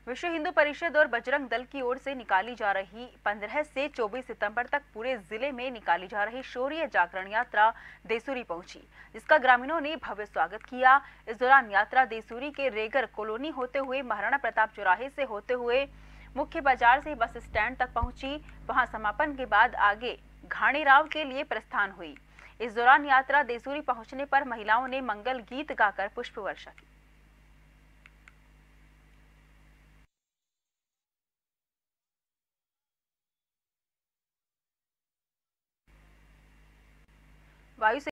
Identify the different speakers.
Speaker 1: विश्व हिंदू परिषद और बजरंग दल की ओर से निकाली जा रही 15 से 24 सितंबर तक पूरे जिले में निकाली जा रही शौर्य जागरण यात्रा देसूरी पहुंची, जिसका ग्रामीणों ने भव्य स्वागत किया। इस दौरान यात्रा देसूरी के रेगर कॉलोनी होते हुए महाराणा प्रताप चौराहे से होते हुए मुख्य बाजार से बस स्टैंड तक पहुंची। वहां समापन के बाद आगे घाणीराव के लिए प्रस्थान हुई। इस दौरान यात्रा देसूरी पहुंचने पर महिलाओं ने मंगल गीत गाकर पुष्प वर्षा की। वायु